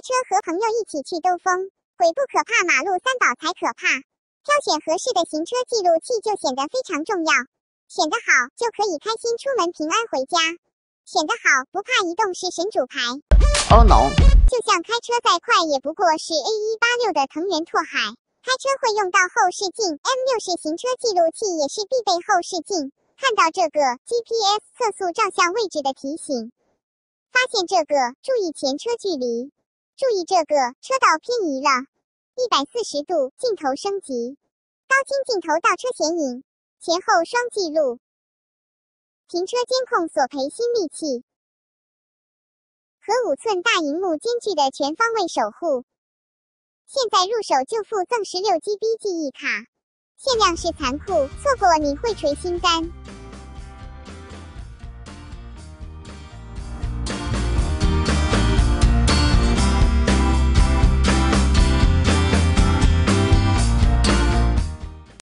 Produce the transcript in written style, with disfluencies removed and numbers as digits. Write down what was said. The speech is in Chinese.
车和朋友一起去兜风，鬼不可怕，马路三宝才可怕。挑选合适的行车记录器就显得非常重要，选得好就可以开心出门，平安回家。选得好，不怕移动是神主牌。 Oh no！ 就像开车再快也不过是 A186 的藤原拓海。开车会用到后视镜 ，M6式行车记录器也是必备后视镜。看到这个 GPS 测速照相位置的提醒，发现这个注意前车距离，注意这个车道偏移了，140度镜头升级，高清镜头倒车显影，前后双记录，停车监控索赔新利器，和5寸大荧幕兼具的全方位守护。现在入手就附赠16GB 记忆卡，限量是残酷，错过你会捶心肝。